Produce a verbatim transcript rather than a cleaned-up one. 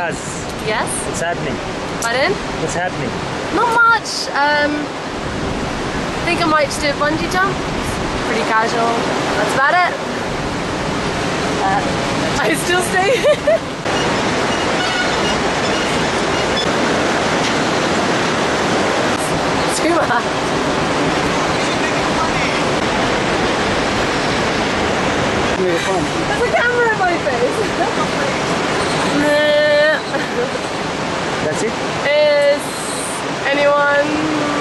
Raz, Yes? what's happening? Pardon? What's happening? Not much. Um, I think I might just do a bungee jump. Pretty casual. That's about it. Uh, I still stay. Too much. Really fun. There's a camera in my face. That's it? Is anyone